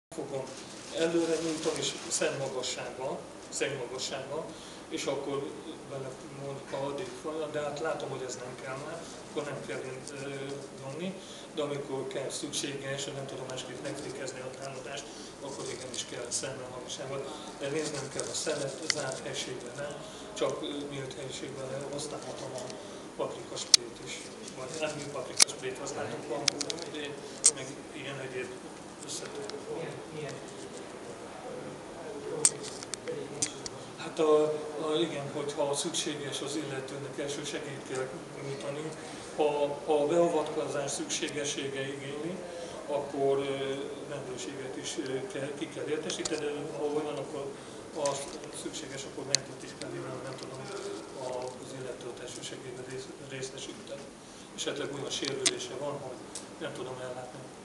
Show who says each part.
Speaker 1: fogom előre nyújtom és szegmagasságban, és akkor bele mondjuk addig folyam, de hát látom, hogy ez nem kell már, akkor nem kell nyomni, de amikor kell szükséges, nem tudom másképp megfékezni a támadást, akkor igenis kell szemmagasságban. De néznem kell a szemet, zárt helységben nem, csak nyílt helységben használhatom a paprikasprét is. Vagy nem mi paprikasprét használhatom, van, meg ilyen egyéb összetett. Hát igen, hogyha szükséges az illetőnek első segélyt kell nyújtani, ha a beavatkozás szükségessége igényli, akkor rendőrséget is ki kell értesíteni, de ha olyan, akkor az szükséges, akkor mentőt is kell hívni, nem tudom az illetőt első segélyben részesíteni. Esetleg olyan sérülése van, hogy nem tudom ellátni.